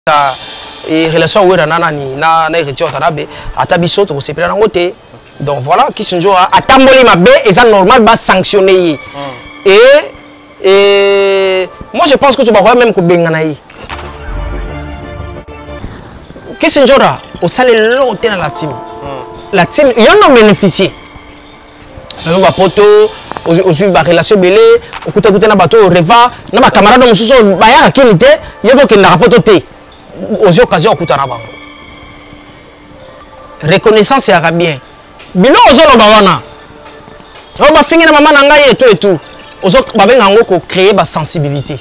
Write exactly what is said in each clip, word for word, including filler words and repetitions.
et relation où nana ni na na héritier otanabe atabiso to sepela na ngote. Donc voilà qui sont à tamboli mabe et ça normal va sanctionner et et moi je pense que tu vas voir même que benganaï qui sont là au salaire l'autre dans la team la team il y en a bénéficié on va poto aussi ba relation belé au côté côté na bateau reva na ba camarade mususu ba ya kinité yebo ke na rapoto té aux occasions okutana bango reconnaissance ya bien bino ozolo bawana o ba fingi na mama na ngai et tout et tout ozo ba benga ngo ko créer ba sensibilité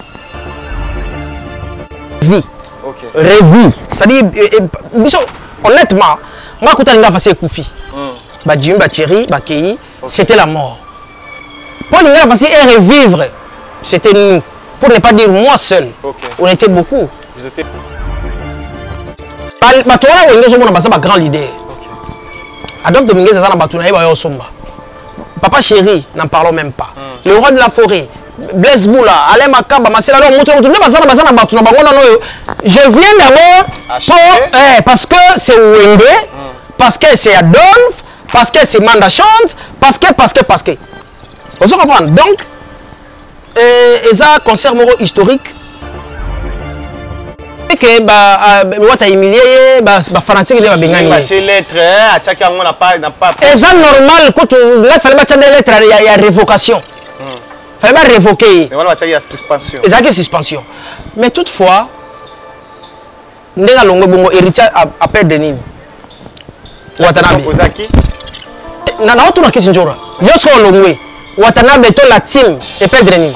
vie OK revie ça dit biso honnêtement moi kutana nga fase kufi ba jim ba chéri ba kei c'était la mort pour nous fase et revivre c'était nous pour ne pas dire moi seul on était beaucoup vous étiez Batouana ou Engezo mona basa ba grand leader. Adolphe Dominguez ça na Batouana et ba yo somba. Papa chéri, n'en parlons même pas. Le roi de la forêt, Blaise Boula, Alain Makamba, Marcel alors moto moto basa na basa na Batouana bango na no. Je viens d'abord pour eh parce que c'est Wende, parce que c'est Adolphe, parce que c'est Manda chante, parce que parce que parce que. Vous comprenez? Donc euh ça concert moro historique que bah wata humilié bah bah fanatique les bengani bah tu lettre à chaque on n'a pas n'a pas et ça normal quand là fallait battre des lettres il y a révocation fallait pas révoquer mais voilà il y a suspension et ça que suspension mais toutefois ndenga longo bongo héritier appel de nini Watanabe Ozaki na na autre question njora yo so longwe Watanabe to la team et perdre nini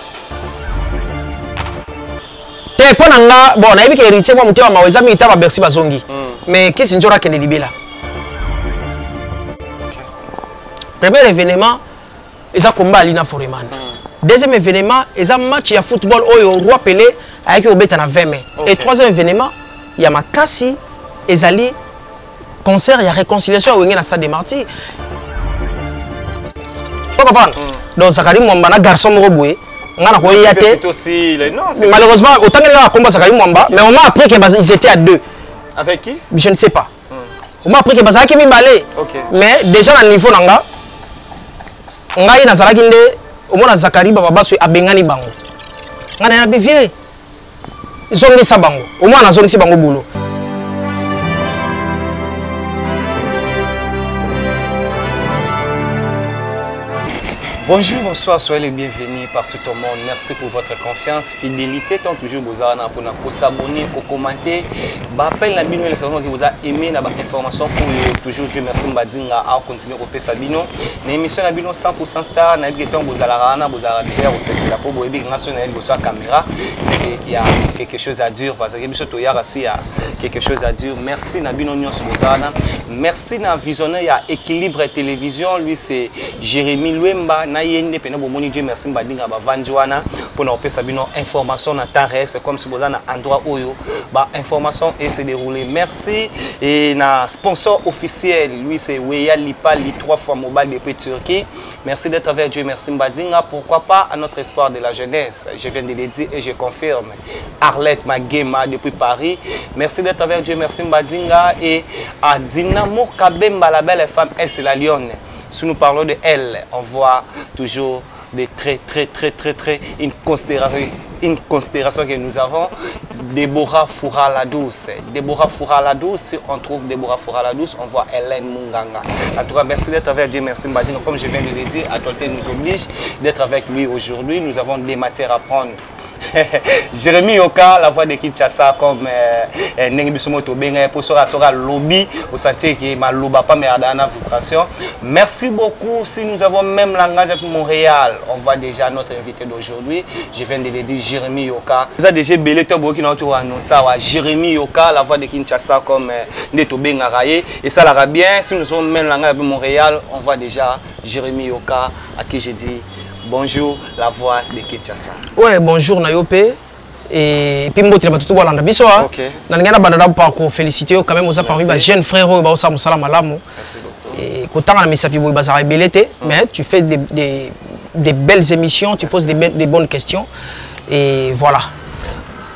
pour nanga bon na yebika héritier moi mutema maweza mi taba Bercy bazongi mais qu'est-ce njora kene libela premier événement eza combat alina foreman deuxième événement eza match ya football oyo roi Pelé avec obeta na vingt mai et troisième événement ya makasi ezali concert ya réconciliation au na stade des Martyrs tu comprends donc Zakari Mwamba na garçon moko boye c'est aussi non malheureusement autant que les combat Zakari Mwamba mais au moins après qu'ils étaient à deux avec qui je ne sais pas au moins après que Bazaki mi balé mais déjà à niveau nanga ngai na Zalaki nde au moins Zakari baba baso abengani bango ngana na bivie zongi sa bango au moins na zongi si bango boulot. Bonjour, bonsoir, soyez les bienvenus partout au monde. Merci pour votre confiance, fidélité. Tant toujours vous avez pour s'abonner, pour commenter. Appelle la bino les gens qui vous a aimé la information pour toujours Dieu merci Mbadinga à continuer au Pesabino. L'émission la bino cent pour cent star. Na bi temps vous allez rana vous allez déjà vous savez la pour vous bien national vous sur caméra. C'est qu'il y a quelque chose à dire parce que biso to ya aussi il y a quelque chose à dire. Merci na bino nyos vous ana. Merci na visionnaire il y a équilibre télévision lui c'est Jérémy Luemba. Yende pena bomoni Dieu merci mbadinga ba vanjwana pour na opesa bino information na temps réel c'est comme si vous na endroit oyo ba information et se dérouler merci et na sponsor officiel lui c'est Weya Lipa li trois fois mobile depuis Turquie merci d'être avec Dieu merci mbadinga pourquoi pas à notre espoir de la jeunesse je viens de le dire et je confirme Arlette Magema depuis Paris merci d'être avec Dieu merci mbadinga et à Dinamo Kabemba la belle femme elle c'est la lionne. Si nous parlons de elle, on voit toujours des très très très très très une considération, une considération que nous avons. Déborah Foura la douce. Déborah Foura la douce, si on trouve Déborah Foura la douce, on voit Hélène Munganga. En tout cas, merci d'être avec Dieu, merci Mbadinga. Comme je viens de le dire, Actualité nous oblige d'être avec lui aujourd'hui. Nous avons des matières à prendre. Jérémy Yoka, la voix de Kinshasa comme Nengi Bisomoto Benga pour sera sera lobby au sentier qui est ma loba pas mais à la vibration. Merci beaucoup. Si nous avons même langage avec Montréal, on voit déjà notre invité d'aujourd'hui. Je viens de le dire Jérémy Yoka. Vous avez déjà belé tout beaucoup qui n'ont tout annoncé. Jérémy Yoka, la voix de Kinshasa comme Neto Benga Raye et ça l'ara bien. Si nous avons même langage avec Montréal, on voit déjà Jérémy Yoka à qui j'ai dit bonjour, la voix de Kinshasa. Ouais, bonjour Nayopé. Et puis, je suis tout le monde. Je suis féliciter quand même aux parmi les jeunes frères qui sont salam. Et mais tu fais des, des, des belles émissions, tu poses des, des bonnes questions. Et voilà.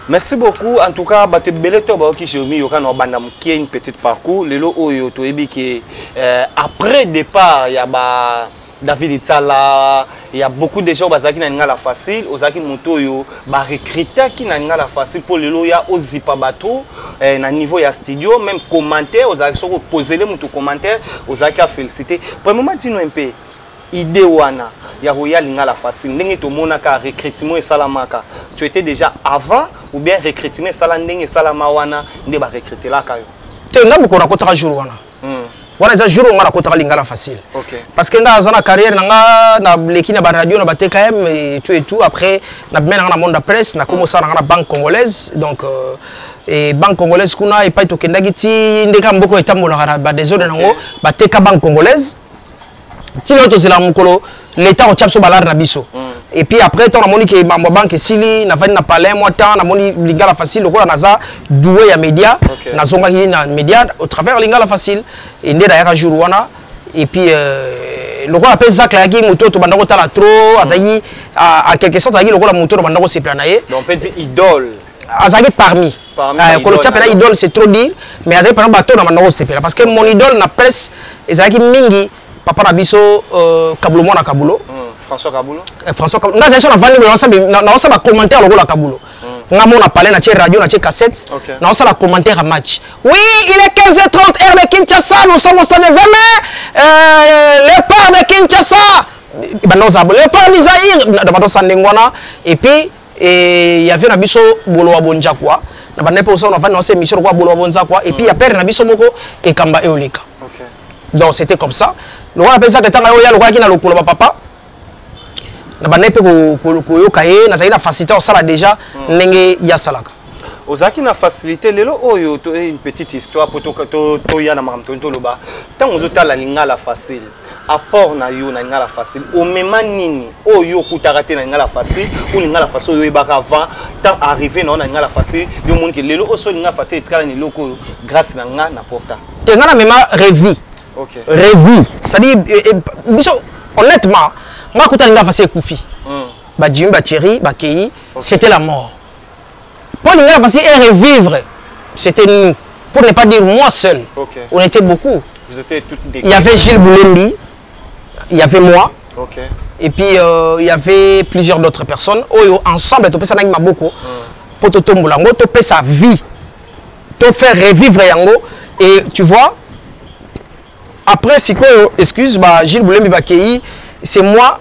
Merci beaucoup. En tout cas, bah, tu belé to ba ki Jérémy yoka no banda mukie une petite parcours. Lelo oyo to ebi que après départ, il y a ba David Itala, il y a beaucoup de gens bazaki na ngala facile, ozaki moto yo ba recruter ki na ngala facile pour lelo ya ozipa bato eh, na niveau ya studio, même commentaire, ozaki soko poser les moto commentaire, ozaki a féliciter. Premièrement dino un peu idée wana ya royal ngala facile ndenge to monaka recrutement et salamaka. Tu étais déjà avant ou bien recrutement salandenge salama wana nde ba recruter la kayo. Te ngamu ko rakota jour wana. Hmm. Wana za jour ngala kota lingala facile. OK. Parce que nga zana carrière nga na leki na ba radio na ba T K M et tout et tout après na mena na monde presse na commencé na banque congolaise donc euh, et banque congolaise kuna et pas to kendagi ti ndeka mboko etambola na ba désordre nango ba T K banque congolaise. Ti l'autre c'est la mukolo l'état au tchapso balar na biso. Et puis après ton amoni que ma banque sili na vani na palais moi temps na moni lingala facile lokola naza doué ya média na zonga hili na média au travers lingala facile et ndé d'ailleurs jour wana et puis euh, lokola pe Zach la gi moto to bandako tala trop azaki à quelque sorte azaki lokola moto to bandako se planaye donc on peut dire idole azaki parmi euh ko le tchapela idole c'est trop dire mais azaki par bateau na bandako se plana parce que mon idole na presse ezaki mingi papa na biso euh Kabulo mwana Kabulo François Kabulo. Eh, François Kabulo. Nga zesho na vandi na osa na osa ba commentaire logo la Kabulo. Mm. Nga mona parler na tie radio na tie cassette. Okay. Na osa la commentaire à match. Oui, il est quinze heures trente heure de Kinshasa, nous sommes au stade de Vemé. Euh, le port de Kinshasa. Ba no zabo. Le port d'Isaïr na ba to sandengwana et puis et il y avait na biso bolo wa bonja quoi. Na ba nepo so na vandi na osa émission quoi bolo wa bonza quoi et puis il y a père na biso moko et kamba eolika. OK. Donc c'était comme ça. Le roi appelle ça que tanga yo ya le roi qui na lokolo ba papa. Na banepe ko ko yo kaye na zaina facilité au sala déjà ndenge ya salaka ozaki na facilité lelo oyo to une petite histoire pour to to to ya na makamto to loba tant ozotala lingala facile apport na yo na lingala facile o mema nini oyo kutarate na lingala facile ou lingala facile yo ebaka avant tant arrivé na na lingala facile yo moni ke lelo oso lingala facile etikala ni loko grâce na nga na porta te nga na mema revi. OK, revi ça dit biso honnêtement moi, quand on a fait Koufi, bah Jimmy, bah Thierry, bah Kei, c'était la mort. Pour nous faire revivre, c'était nous. Pour ne pas dire moi seul. Okay. On était beaucoup. Vous étiez toutes des... Il y avait Gilles Boulembi, il y avait moi. Okay. Et puis euh, il y avait plusieurs d'autres personnes. Oh, ensemble, tu peux ça n'a beaucoup. Pour te tomber là, tu peux sa vie, te faire revivre yango. Et tu vois, après si quoi, excuse, bah Gilles Boulembi, bah Kei, c'est moi.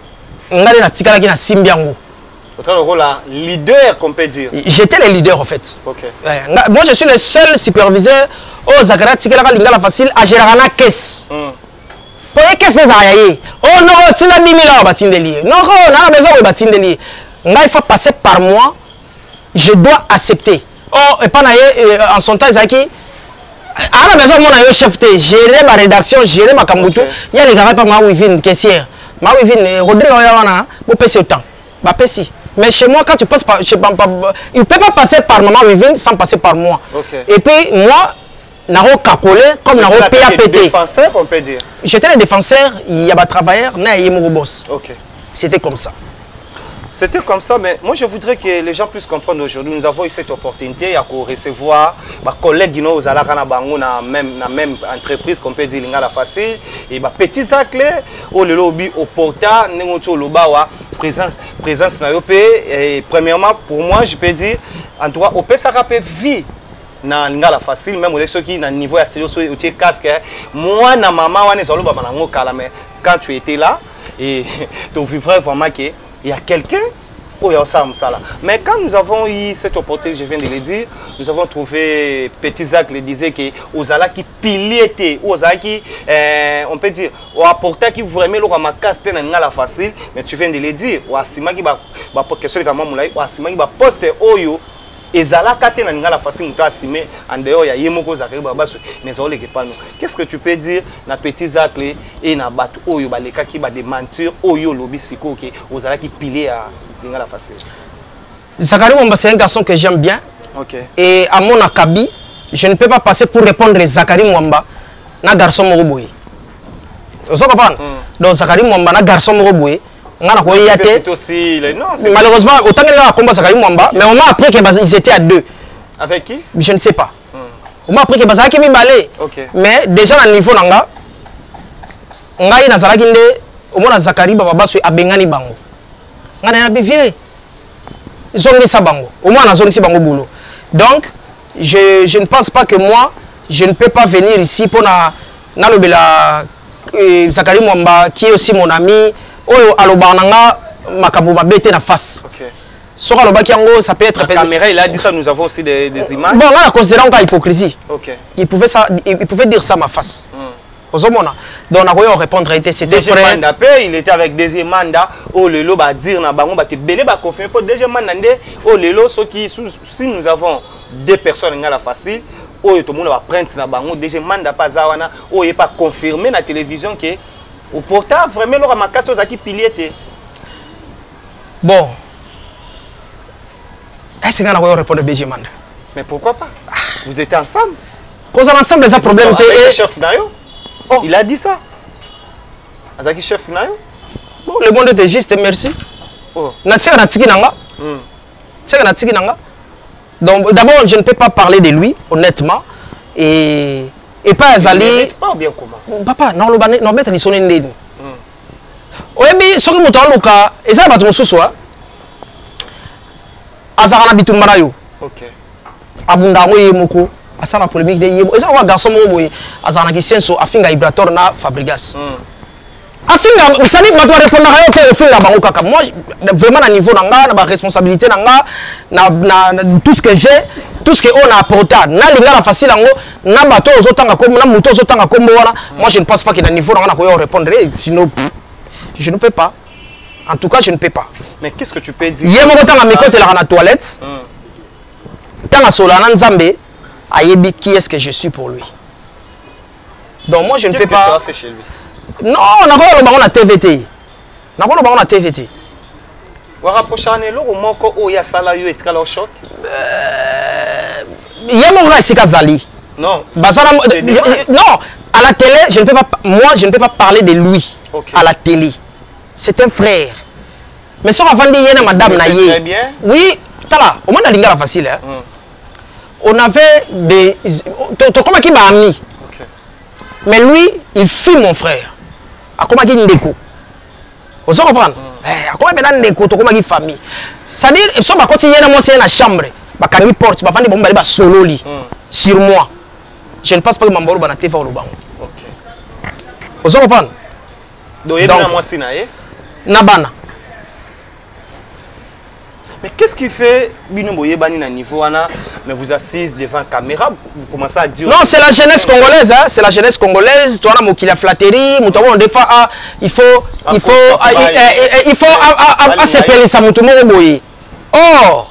Votre rôle là, leader qu'on peut dire. J'étais le leader en fait. Okay. Euh, moi je suis le seul superviseur au Zakara Tikala Lingala facile à gérer la caisse. Pour les caisses des aïe. Oh non, tu n'as dix mille à bâtir des liens. Non, on a besoin de bâtir des liens. Il faut passer par moi. Je dois accepter. Oh, et pas en son temps, Zaki. À la maison, mon chef de gérer ma rédaction, gérer ma kambuto. Il y a les gars par ma wivine caissière. Ma wivine, Rodrigue Oyana, vous passez autant. Bah, si. Mais chez moi, quand tu passes par. Je, il ne peut pas passer par maman wivine sans passer par moi. Okay. Et puis, moi, Naro Kakolé, comme Naro P A P T. Défenseur, on peut dire. J'étais le défenseur, il y a des travailleurs, il y a des boss. Okay. C'était comme ça. C'était comme ça, mais moi je voudrais que les gens puissent comprendre aujourd'hui. Nous avons eu cette opportunité à recevoir des collègues qui nous ont dans la même entreprise qu'on peut dire Lingala Facile. Et des petits actes, au lobby, au porta, présence, présence na yopé. Et premièrement, pour moi, je peux dire, en tout cas, au P S A R A vie. Na Lingala Facile, même ceux qui na niveau à studio, au casque, moi, na maman, on est sur le bas, quand tu étais là, et tu vivrais vraiment que il y a quelqu'un où il y a ça, ça là. Mais quand nous avons eu cette opportunité, je viens de le dire, nous avons trouvé Petit Zach le disait que Ozala qui pilier Ozala qui euh, on peut dire ou apporter qui vraiment le ramacasse ten la facile, mais tu viens de le dire, ou asima qui va va question de comment moulay, ou asima qui va poster oyo ezala kate na ngala facile muto asime en dehors ya yemoko zakari babaso mais on le que pas nous. Qu'est-ce que tu peux dire na Petit Zach et na batu oyo baleka ki ba de mentir oyo lobi siko ke ozala qui pilier à ngala facile. Zakari Mwamba c'est un garçon que j'aime bien. OK. Et à mon akabi, je ne peux pas passer pour répondre à Zakari Mwamba na garçon moko boy. Vous comprenez? Donc Zakari Mwamba na garçon moko boy, ngana ko yate. C'est aussi non, malheureusement autant que les combat Zakari Mwamba, mais au moins après que ils étaient à deux. Avec qui? Je ne sais pas. Au moins après que Bazaki mi balé. Mais déjà à niveau nanga ngai na zalaki nde au moins Zakari baba baso abengani bango. Ngana na bivie. Zongi sa bango. Au moins na zongi si bango boulot. Donc je je ne pense pas que moi je ne peux pas venir ici pour na na lobela Zakari Mwamba qui est aussi mon ami. Oyo alobananga makabu mabete na face. OK. Sur alobaki yango ça peut être la caméra il a dit ça, nous avons aussi des, des images. Bon là considérant qu'il y a hypocrisie. OK. Il pouvait ça il, il pouvait dire ça ma face. Mm. Ozomona. Donc on a répondre était c'était frère. Il était avec deuxième mandat. Oh lelo ba dire na bango ba te belé ba confirmer pour deuxième mandat ndé oh lelo ceux qui si nous avons deux personnes ngala facile oh tout le monde va prendre na bango deuxième mandat pas za wana oh il pas confirmé na télévision que au portable vraiment leur ma casse qui pilier. Bon. Est-ce que vous répondre B G Manda? Mais pourquoi pas? Vous étiez ensemble. Cause ensemble les problèmes le chef Nayo. Oh, il a dit ça. Azaki chef Nayo. Bon, le monde était juste, merci. Oh. Na sera na tiki nanga. Hmm. C'est na tiki nanga. Donc d'abord, je ne peux pas parler de lui honnêtement et et pas Azali. Pas bien comment. Papa, non le non mettre ni sonné ndeni. Oyebi soki moto aluka eza bato mosusu a azaka na bitumbara yo. OK. Abunda ngo yemoko asala polémique de yebo. Eza wa garçon mo boye azaka na kisenso afinga vibrator na Fabregas. Afinga sali bato répondre yo te ofinga bango kaka. Moi vraiment na niveau nanga na ba responsabilité nanga na na tout ce que j'ai tout ce que on a apporté na linga la facile ngo na bato ozotanga comme na moto ozotanga comme wana. Moi je ne pense pas que na niveau nanga na ko répondre sinon je ne peux pas. En tout cas, je ne peux pas. Mais qu'est-ce que tu peux dire? Hier, je suis allé à la toilette. Tant à Solana Nzambe, ayebi qui est-ce que je suis pour lui. Donc moi, je ne peux pas. Qu'est-ce que tu as fait chez lui? Non, on a pas le T V T. On a pas le T V T. On rapproche un élo au moins où il y a ça là, il y a un choc. Il y a mon ici Kazali. Non. Non, à la télé, je ne peux pas. Moi, je ne peux pas parler de lui. Okay. À la télé. C'est un frère. Mais si on va vendre hier, madame Naye. Très bien. Oui, tala, au moins la ligne facile. Hein. Mm. On avait des. Comment qui m'a ami. Okay. Mais lui, il fuit mon frère. À comment qui ndeko. Vous comprenez? À comment il ndeko, to comment qui famille. C'est-à-dire, si on va continuer à monter dans la chambre, bah quand il porte, bah vendre bombe, bah solo li sur moi. Je ne pense pas que Mamboro va nater faire le banc. Ok. Vous comprenez? Donc, il y a moi si naé. Nabana. Mais qu'est-ce qui fait Binoboye Bani na niveau ana mais vous assise devant la caméra, vous commencez à dire. Non, c'est la jeunesse congolaise, hein, c'est la jeunesse congolaise. Toi, on a qui la flatterie, nous avons des fois il faut il faut il faut s'appeler ça mutumo boye. Oh.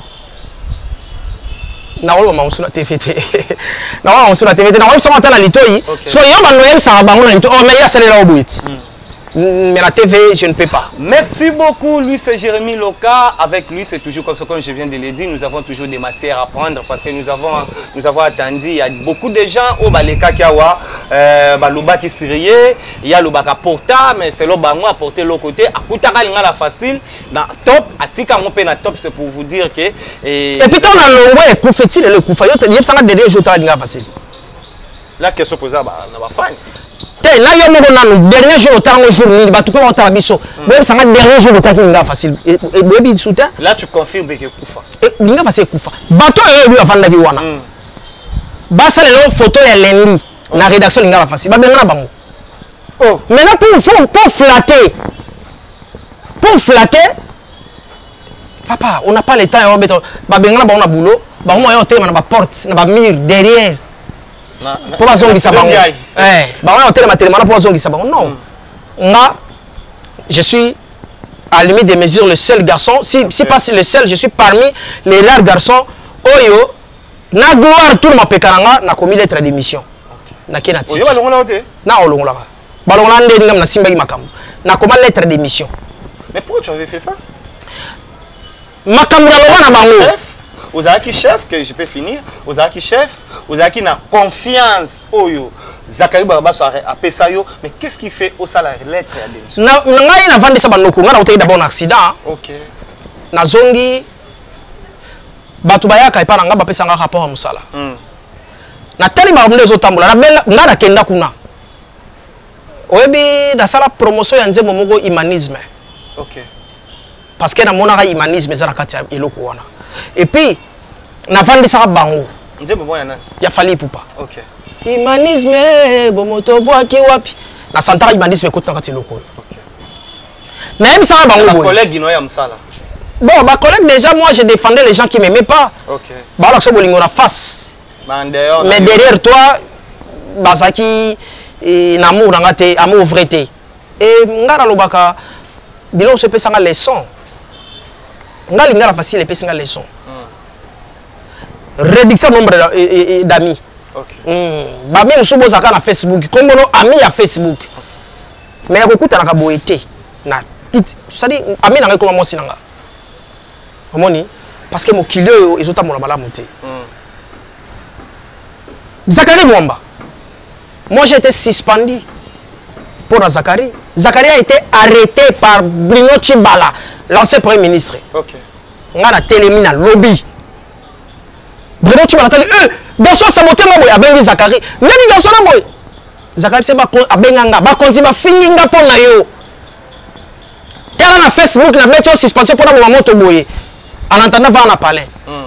Na wolo ma usuna T V T. Na wolo usuna T V T, na wolo sama tana litoi. So yo ba noyem sa bango na litoi. Oh mais ya sele la obuiti. Mais la T V, je ne peux pas. Merci beaucoup. Lui, c'est Jérémy Loka. Avec lui, c'est toujours comme ça, comme je viens de le dire. Nous avons toujours des matières à prendre parce que nous avons, nous avons attendu. Il y a beaucoup de gens au Baleka Kiawa, Baluba qui sérieux. Il y a le Baka Porta, mais c'est le Bango à porter l'autre côté. À Koutaka, il y a la facile. Dans top, à Tika, mon père, top, c'est pour vous dire que. Et puis, on a le ouais, prophétique, le coup. Il y a ça derrière, je t'ai dit facile. La question posée, bah, on va faire. Là, il y a un dernier jour, au jour, il va tout le monde biso. Même ça dernier jour, il facile. Et baby soutien. Là, tu confirmes que Koufa. Et il va facile Koufa. Bato et lui avant d'aller wana. Basa le photo ya lundi. La rédaction il va facile. Ba benga bango. Oh, maintenant pour pour flatter. Pour flatter. Papa, on n'a pas le temps on beto. Ba benga bango na boulot. Ba mo yo tema na ba porte, na ba mur derrière. Pour pas zongi sabango. Eh, bah on a tellement tellement pour zongi sabango. Non. Moi, je suis à la limite des mesures le seul garçon. Si si pas le seul, je suis parmi les rares garçons. Oyo, na gloire tout ma pekaranga na commis lettre d'émission. Na kenati. Oyo balongola ote. Na olongola. Balongola ndé ngam na simba gi makambo. Na comment lettre d'émission. Mais pourquoi tu avais fait ça? Makambo na loma na bango. Aux qui chef, que je peux finir, aux qui chef, aux qui na confiance, oyo. Zakari Baraba soit appelé ça yo, mais qu'est-ce qui fait au salaire lettre à démission? Na ngai na vendre ça banoko, ngana oteyi d'abord un accident. OK. Na zongi batu bayaka epa na nga ba pesa nga rapport à musala. Mm. Na tali ba mndezo tambola na bela ngana kenda kuna. Oyebi na sala promotion ya nzembo moko humanisme. OK. Parce que na monaka humanisme za na kati ya eloko wana. Et puis na vendre ça bango. Nzembo moya nani? Ya Fally Ipupa. OK. Humanisme, bomoto boaki wapi. Na santara humanisme kota kati loko. OK. Même ça bango. Ma collègue ino ya msala. Bon, ma collègue déjà moi je défendais les gens qui m'aimaient pas. OK. Ba la so bolingo na face. Mais derrière Mais derrière toi basaki na amour nanga te, amour vrai te. Et ngara lobaka bilo se pesa nga leçon. Ngali ngara facile et pesa nga leçon. Réduction nombre d'amis. OK. Mm. Ba même so bozaka na Facebook, comme no ami ya Facebook. Mais kokuta na kaboete na ça dit ami na ngako mo sinanga. Omoni parce que mo kilio ezota mo la malamu te. Zakari Mwamba. Moi j'ai été suspendu pour Zakari. Zakari a été arrêté par Bruno Tshibala, l'ancien premier ministre. OK. On a la télémine à lobby. Bruno Tshibala a dit eh garçon saboté moi boya bengi Zakari. Nani garçon na boy. Zakari c'est ba abenganga ba konti ba finginga pour na yo. Tera na Facebook na mettre suspension pour na maman to boye. En entendant va en parler. Mm.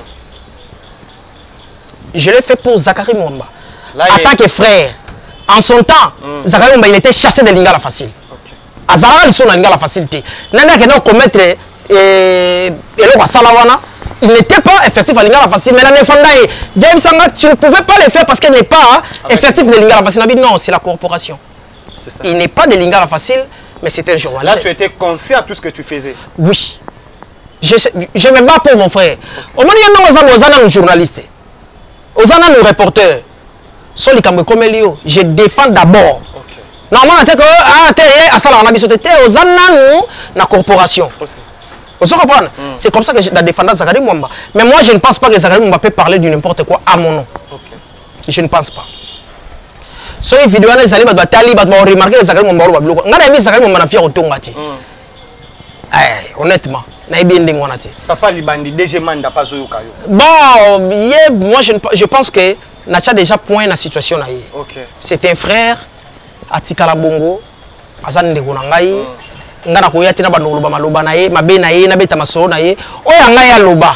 Je l'ai fait pour Zakari Mwamba. Là, en tant que frère. En son temps, mm. Zakari Mwamba il était chassé de Lingala facile. OK. Azara ils sont dans Lingala facilité. Nana qui n'a commettre et le Salawana, il n'était pas effectif à Lingala facile. Mais l'année Fandaye, James Sanga, tu ne pouvais pas le faire parce qu'il n'est pas ah, effectif de Lingala facile. Non, c'est la corporation. C'est ça. Il n'est pas de Lingala facile, mais c'est un journaliste. Là, tu étais conscient de tout ce que tu faisais. Oui. Je, je me bats pour mon frère. Au moment où nous avons un journaliste, nous avons un reporter, je défends d'abord. Normalement, la corporation. C'est comme ça que je défends Zakari Mwamba. Mais moi, je ne pense pas que Zakari Mwamba peut parler de n'importe quoi à mon nom. Je ne pense pas. So une vidéo les allez ba tali ba remarquer Zakari Mwamba ba bloko. Ngana mi Zakari Mwamba na fier otongati. Eh, honnêtement. Papa Libandi, D G Manda pas au Kayo. Bon, yeah, moi je, je pense que Nacha déjà point la situation là. OK. C'est un frère Atikala Bongo, Azan de Gonangai, Ngana Koyati na bano loba maloba na ye, mabe na ye, na beta masoro na ye. Oya ngai aloba.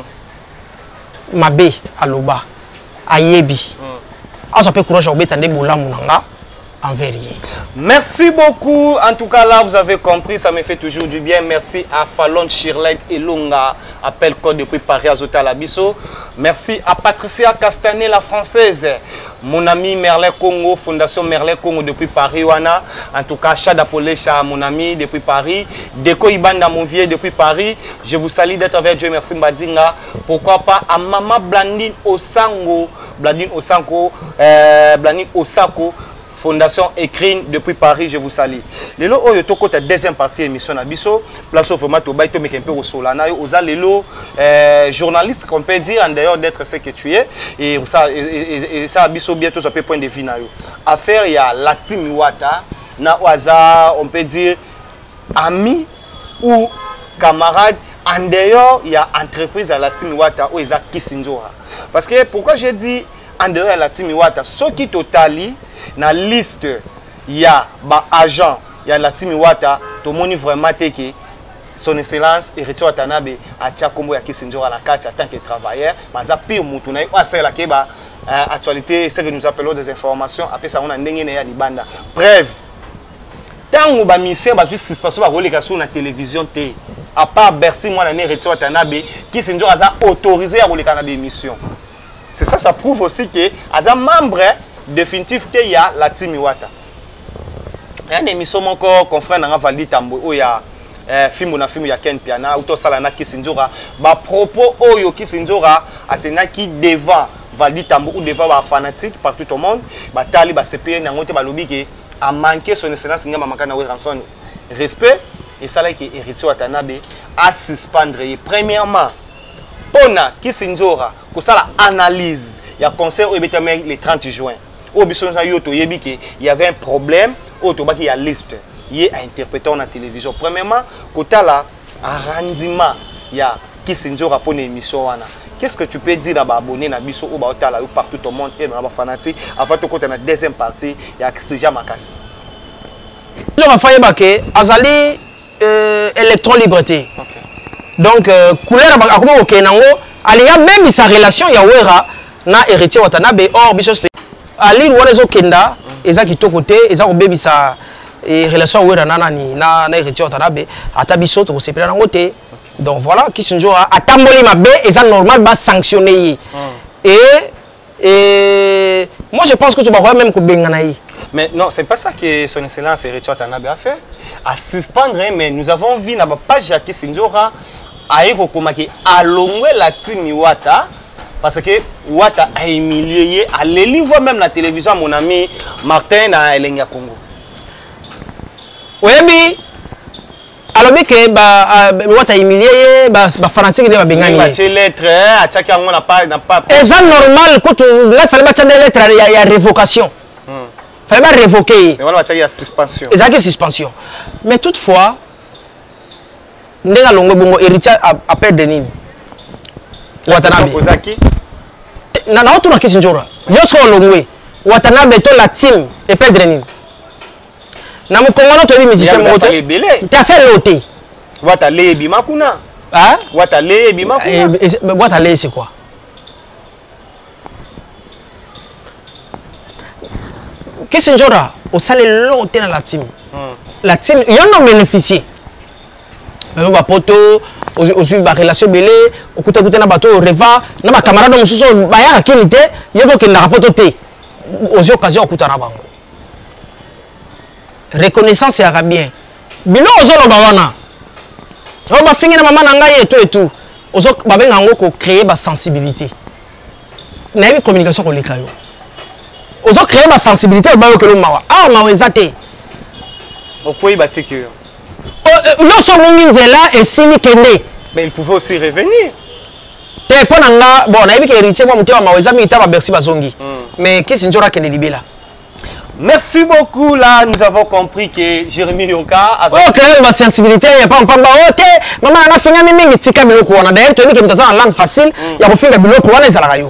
Mabe aloba. Ayebi. Aso pe courage obeta nde bolamu nanga. Merci beaucoup. En tout cas, là, vous avez compris, ça me fait toujours du bien. Merci à Fallon Shirley et Lunga, appel code depuis Paris à Zota Labiso. Merci à Patricia Castanet, la française. Mon ami Merlet Congo, Fondation Merlet Congo depuis Paris. Wana. En tout cas, Chad Apolecha, mon ami depuis Paris. Deko Ibanda, mon vieux depuis Paris. Je vous salue d'être avec Dieu. Merci Mbadinga. Pourquoi pas à Mama Blandine Osango. Blandine Osango. Euh, Blandine Osako. Fondation Écrine depuis Paris, je vous salue. Lelo oyo toko ta deuxième partie émission na biso, place au format to baito mais un peu au solana oza lelo euh, journaliste qu'on peut dire en dehors d'être ce que tu es et ça et, et ça biso bientôt ça peut point de vue na yo. Affaire il y a Latim Wata na oza on peut dire ami ou camarade en dehors il y a entreprise à Latim Wata ou eza Kisinzora. Parce que pourquoi j'ai dit en dehors à Latim Wata ce qui totali na liste il y a ba agent il y a la team Wata to moni vraiment que son excellence Héritier Watanabe a tia kombo ya Kisinzora la carte en tant que travailleur maza pire mutu na o asala ke ba actualité c'est que nous appelons des informations après ça on a ndenge na ya libanda bref tango ba mission ba juste suspension ba roleka sur na télévision té à part Bercy moi na Héritier Watanabe Kisinzora a autorisé à roleka na émission. C'est ça, ça prouve aussi que as un membre définitif il y a la team Wata. Il y a une émission encore confrère dans Valdi Tambo où il y a film na film ya Ken Piana ou to sala na Kisinzora ba propos oyo Kisinzora atenaki devant Valdi Tambo ou devant ba fanatique partout au monde ba tali ba C P N ngote ba lobi ke a manqué son excellence ngamba makana we ranson respect et ça là qui Héritier Watanabe à suspendre premièrement pona Kisinzora ko sala analyse ya concert au bétamé le trente juin au biso na yoto yebi que il y avait un problème au to baki ya liste yé a interprété en télévision premièrement kota la arrangement ya Kisinzora pour émission wana. Qu'est-ce que tu peux dire à abonné na biso ou ba otala ou partout au monde et na ba fanatique avant to kota na deuxième partie ya Xija Makasi. Je vais faire que azali euh, électron liberté. Okay. Donc euh, couleur a comment OK nango alinga même sa relation ya wera na héritier Watanabe or biso ali wona zo kenda eza kitoko te eza ko bebisa et relation wera na nani na na héritier Watanabe ata biso to sepela nango te. Donc voilà Kisinzora atamboli mabe eza normal ba sanctionner mm. et et moi je pense que tu vas même ko bengana yi. Mais non, c'est pas ça que son excellence Héritier Watanabe a fait. À suspendre, mais nous avons vu dans la page de Kisinzora à à l'ongwe la team Wata parce que Wata a humilié à l'éliveau même la télévision mon ami Martin dans Elenia Congo. Oui, mais alors que bah Wata a humilié bah bah français qui va bengani. Bah tu lettre à chaque on n'a pas n'a pas. Et ça normal quand il fallait battre des lettres il y a révocation. Il fallait pas révoquer. Il y a suspension. Il y a suspension. Mais toutefois, nous avons héritier à perdre de Nini. Watanabe. Non, non, tout le Kisinzora. Je suis au Longwe. Watanabe est la team et perdre de Nini. Nous avons commandé tous les musiciens. Tu as celle loté. Watale Bimakuna. Hein? Watale Bimakuna. Watale c'est quoi? Kisinzora au salaire loté dans la team. La team, il y en a bénéficié. Mais ba poto, aussi ba relation belé, au côté côté na bateau reva, na ba camarade mususu ba ya kinité, yebo ke na rapoto te. Aux occasions au côté na bango. Reconnaissance ya bien. Bilo ozolo ba wana. O ba fingi na mama na ngai et tout et tout. Ozo ba benga ngo ko créer ba sensibilité. Na une communication ko lekayo. Ozo créer ma sensibilité ba yo ke lo mawa. Ah mawa ezate. Pourquoi il battait que non seulement là et sini kende. Mais il pouvait aussi revenir. Te ponanga bon na yebi ke héritier moi muté wa mawa ezami ita ba Bercy bazongi. Mais Kisinzora kende libela. Merci beaucoup. Là, nous avons compris que Jérémy Yonka avait... Oh, créer ma sensibilité, il n'y a pas un pamba. Ok, maman, on a fait un mimi, tika biloko. On a d'ailleurs, tu as vu que tu as une langue facile, il y a un film de biloko, on est à la radio.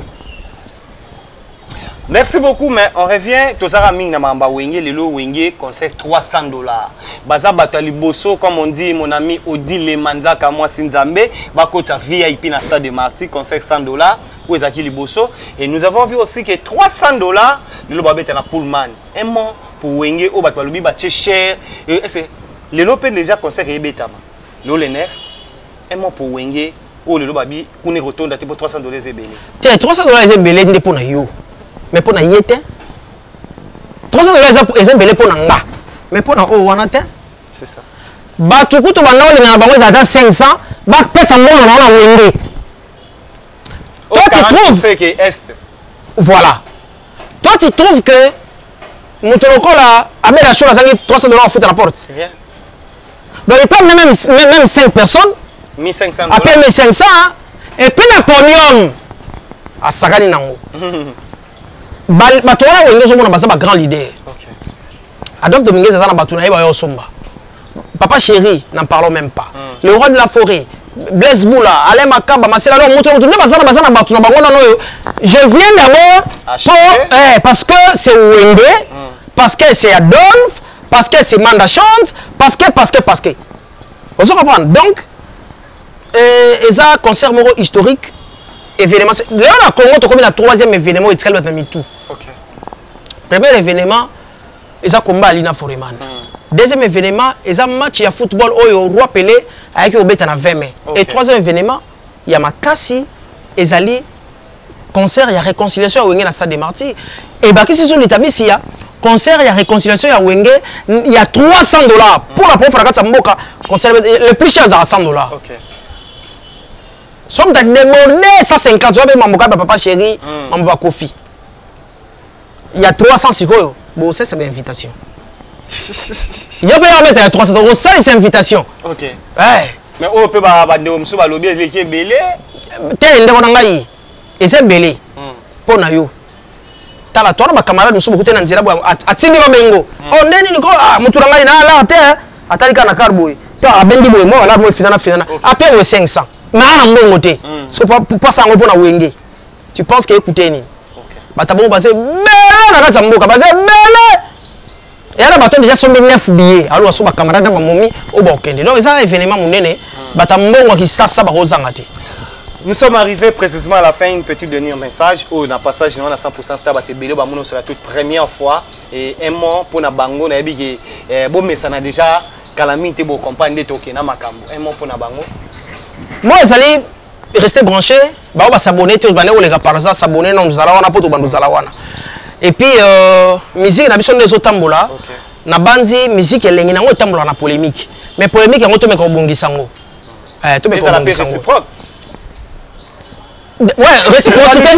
Merci beaucoup, mais on revient. Tozara Ming Namamba Wenge, Lelo Wenge, conseil trois cents dollars. Baza Batali Bosso, comme on dit, mon ami Odi Lemanza Kamwa Sinzambe, Bakota V I P na Stade de Marty, conseil cent dollars. Et nous avons vu aussi que trois cents dollars, le babet na Pullman. Un mot pour Wenge, au Batwalubi, Baché cher. Le lopé déjà conseil et Betama. Le neuf, un mot pour Wenge, ou le lobabi, qu'on est retourné pour trois cents dollars et belé. Tiens, trois cents dollars et belé, n'est pas na yo. Mais pour na yete. trois cents dollars et belé pour na nga. Mais pour na o wanate. C'est ça. Batuku to banao le na bango zata cinq cents, ba pesa mo na na Wenge. Toi, tu trouves que est. Voilà. Toi, tu trouves que Moutoloko là, avec la chose, trois cents dollars à foutre à la porte. Rien. Donc, il prend même, même, même cinq personnes. mille cinq cents dollars. Après mille cinq cents. Hein, et puis, la pognon. À Sagani Nango. Batouna, on est un grand leader. Adolphe Dominguez, c'est un batouna, il va y avoir Somba. Papa chéri, n'en parlons même pas. Le roi de la forêt. Blaise Boula, Alain Makaba, Marcela, je viens d'abord eh, parce que c'est Wende, mm. parce que c'est Adolphe, parce que c'est Manda Chante, parce que, parce que, parce que. Vous comprenez? Donc, il y a un concert historique, événement. Là, on a Congo, tu as le troisième événement, il y a tout. Premier événement, il y a un combat à Lina Foreman. Deuxième événement, il y a un match de football au Roi Pelé avec le vingt mai. Okay. Et troisième événement, il y a Makasi, Ezali, concert, il y a réconciliation à Wenge dans le stade de Marty. Et bah, qu'est-ce que c'est l'établi s'il y a concert, il y a réconciliation à Wenge, il y a trois cents dollars. Pour la première fois, concert, le plus cher, c'est cent dollars. Ok. Somme tu as demandé cent cinquante, tu vas payer mon papa chéri, mon papa Kofi. Il y a trois cents sikoyo. Bon, ça, c'est une invitation. Il y a pas mettre trois cents euros, ça c'est une invitation. Ok. Ouais. Mais on peut pas battre au monsieur balobi qui est belé. te ndeko na ngai eza belé po na yo tala toi ba camarade nous beaucoup te na nzela bo atindi ba bengo oh ndeni niko ah mutu na ngai na la te atali kana karbo to abendi bo mo wala bo finana finana après we cinq cents mais ana mbongo te so pas pas ça ngo po na wenge tu penses que écouter ni bata bon basé belé na kati mboka basé belé et là bato déjà sont neuf billets alors so ba camarade ba momi o ba okende donc ça événement munene bata mbongo ki sasa ba kozanga te. Nous sommes arrivés précisément à la fin, une petite dernier message. Oh, na passage, on a cent pour cent star batebele, bah c'est la toute première fois et un mois pour na bango na bi que bon mais ça n'a déjà calamité bon compagne de toke na makambo. Un mois pour na bango. Moi ils allaient rester branchés, bah on va s'abonner, tous bané ou les gars par ça s'abonner non nous allons wana poto bandu zalawana. Et puis euh, musique na biso des autres tambola. Na bandi musique elengi na ngo tambola na polémique. Mais polémique ngo to me ko bongisango. Eh to me ko bongisango. Ouais, réciprocité.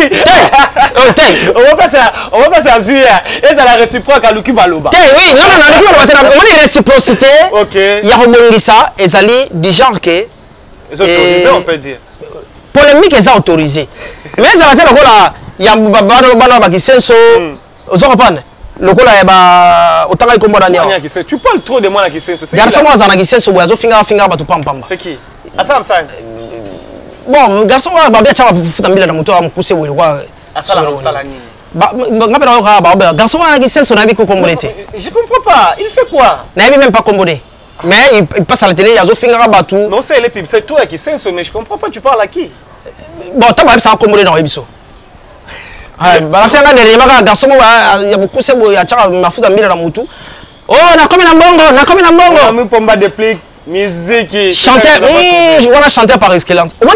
On va passer à, on va passer à Zuya. Et ça la réciproque à Luki Baloba. Oui, non, non, non, on dit réciprocité. Ok. Il y a rebondissa et Zali du genre que. Ils autorisés, on peut dire. Polémique, ils ont autorisé. Mais ça va être là. Il y a Babano Banoba qui s'est so. Vous comprenez? Le coup là, bah, autant qu'il combat Daniel. Tu parles trop de moi qui s'est so. Garçon, moi, j'en ai qui s'est so. Boiseau, finger, finger, batu pam pam. C'est qui? Assam Sam. Bon, garçon, bah, bien, tu vas foutre un billet dans mon toit, me pousser ou quoi. Assala, Assala, ni. Bah, bah, garçon, qui s'est son ami qu'on combat. Je comprends pas. Il fait quoi? N'a même pas combattu. Mais il passe à la télé, il y a zo finger batu. Non, c'est les pubs, c'est toi qui s'est so, mais je comprends pas. Tu parles à qui? Bon, t'as pas ça combattu dans Ebiso. Ah, bah, c'est un dernier garçon, il y a beaucoup de il y a tchara, m'a foutu un billet dans mon tout. Oh, on a comme un bongo, on a comme un bongo. On a même pas de plic. Musique. Chanteur, mmh, je vois la chanteur par excellence. Moi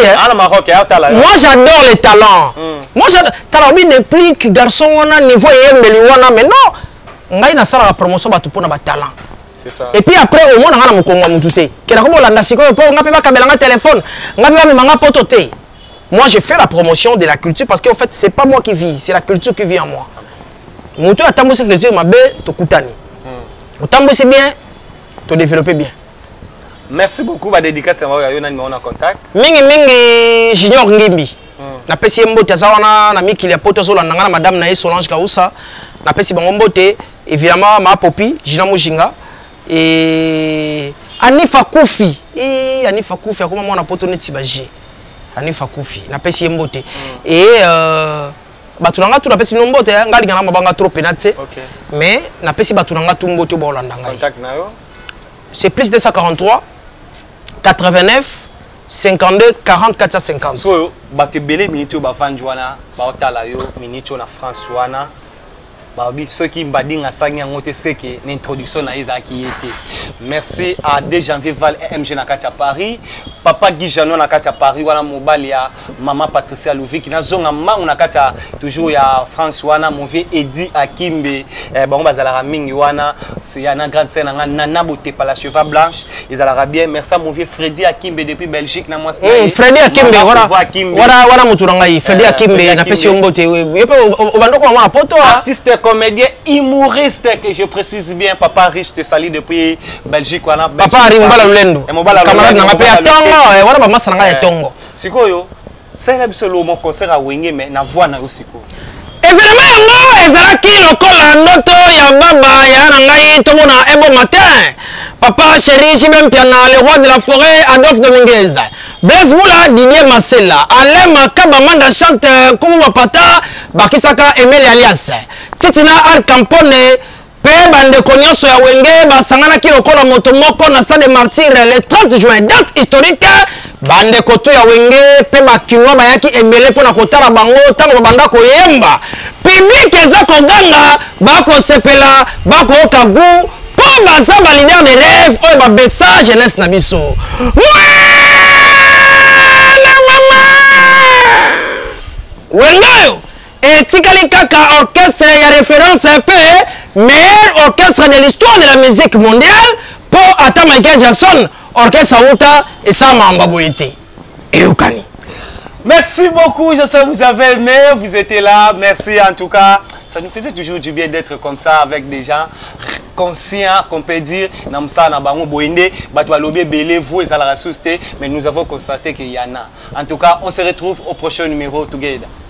j'adore les talents. Mm. Moi j'adore. Talent depuis que garçon on a niveau et meliwana mais non. Ngai na sala la promotion ba tupona ba talent. C'est ça. Et puis après au moins on a mon kongo mutute. Kena ko bolanda siko po ngape ba kabelanga téléphone. Ngape ba manga potote. Moi j'ai fait la promotion de la culture parce qu'en fait c'est pas moi qui vis, c'est la culture qui vit en moi. Mutu atambo cette culture mabe to kutani. Otambo c'est bien, to développer bien. Merci beaucoup. Ma dédicace est en contact. Mingi mingi Junior Ngimbi. Na pesi mbote za wana na miki ya poto zo na madame na Solange Kausa. Na pesi bango mbote évidemment ma popi Jina Mujinga et Anifa Koufi. Et Anifa Koufi akoma mwana poto neti baje. Anifa Koufi na pesi mbote et euh batunanga tu na pesi mbote ngali kana mabanga trop penate. Mais na pesi batunanga tu mbote ba Holanda ngai. Contact na yo. C'est plus deux cent quarante-trois quatre-vingt-neuf cinquante-deux quarante quatre cent cinquante. So bato belé minute ba vanjwana ba otala yo minute na François ba bi ceux qui mbadinga sanya ngote seke l'introduction na Isaki était. Merci à deux janvier Val M G na kati Paris, papa Guy Janon na kati Paris wana mobali ya maman Patricia Louvik na zonga mangu na kati toujours ya François na mauvais Eddie Akimbe eh, ba bazala mingi wana c'est ya na grande scène na Nana Boté par la cheveux blanche ils ala bien. Merci à mauvais Freddy Akimbe depuis Belgique na moi mm, Freddy Akimbe wana wana wana muturanga yi Freddy Akimbe na pesi mbote yepo obandoko mwana poto artiste comédien humoriste que je précise bien papa riche te sali depuis Belgique wana papa ari mbala lulendo camarade na ngape ya tongo wana ba masana nga ya tongo sikoyo c'est la biso lo mon concert a wenge mais na voix na osiko événement yango ezalaki lokola ndoto ya baba ya na ngai tomona un bon matin papa chéri Jimem Piana le roi de la forêt Adolphe Dominguez Blaise Moula Didier Marcella Alain Makaba Manda chante Koumou Mapata Bakisaka Emile Alias Titina Al Campone pe bande konyoso ya wenge basangana ki lokola moto moko na stade Martyr le trente juin date historique bande koto ya wenge pe bakinwa bayaki ebele pona kotala bango tango banda koyemba public eza koganga bako sepela bako kagu po baza ba leader de rêve oyo ba bexa jeunesse na biso wenge et tikali kaka orchestre ya référence un peu meilleur orchestre de l'histoire de la musique mondiale pour ata Michael Jackson orchestre Auta et ça mamba boyete et Okani. Merci beaucoup, je sais que vous avez aimé, vous étiez là, merci en tout cas, ça nous faisait toujours du bien d'être comme ça avec des gens conscients, qu'on peut dire, Namsa Nabango Boende, Batwalobi Belé, vous et Salara Souste, mais nous avons constaté qu'il y en a. En tout cas, on se retrouve au prochain numéro Together.